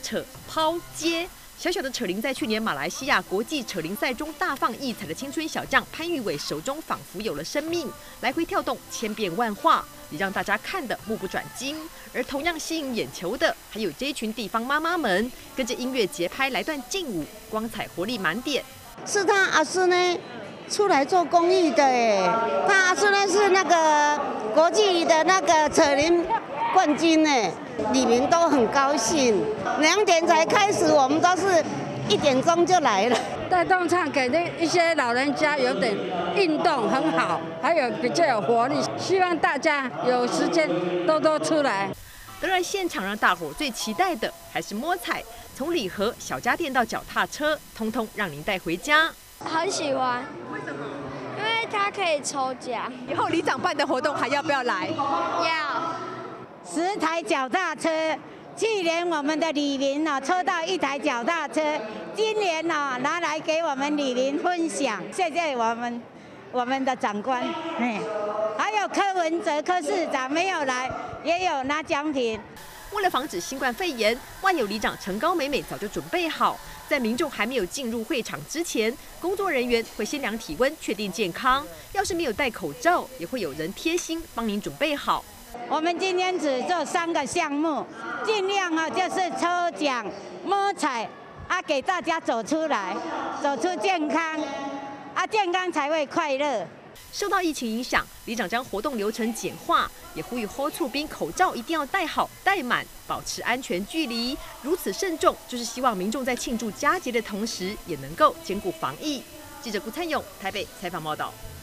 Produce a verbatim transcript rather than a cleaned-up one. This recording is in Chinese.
扯抛接。小小的扯铃在去年马来西亚国际扯铃赛中大放异彩的青春小将潘玉伟手中仿佛有了生命，来回跳动，千变万化，也让大家看得目不转睛。而同样吸引眼球的，还有这一群地方妈妈们，跟着音乐节拍来段劲舞，光彩活力满点。 是他阿叔呢，出来做公益的哎，他阿叔呢是那个国际的那个扯铃冠军呢，里面都很高兴。两点才开始，我们都是一点钟就来了。 带动唱给那一些老人家有点运动很好，还有比较有活力。希望大家有时间多多出来。 当然，现场让大伙最期待的还是摸彩，从礼盒、小家电到脚踏车，通通让您带回家。 很喜欢， 为什么？ 因为它可以抽奖。 以后里长办的活动还要不要来？ 要。 十台脚踏车，去年我们的李林哦抽到一台脚踏车，今年哦拿来给我们李林分享，谢谢我们我们的长官，哎，还有柯文哲柯市长没有来，也有拿奖品。 为了防止新冠肺炎，万有里长陈高美美早就准备好，在民众还没有进入会场之前，工作人员会先量体温，确定健康。要是没有戴口罩，也会有人贴心帮您准备好。 我们今天只做三个项目，尽量啊就是抽奖、摸彩啊，给大家走出来，走出健康啊，健康才会快乐。 受到疫情影响，里长将活动流程简化，也呼吁好厝边口罩一定要戴好、戴满，保持安全距离。如此慎重，就是希望民众在庆祝佳节的同时，也能够兼顾防疫。记者顾灿勇台北采访报道。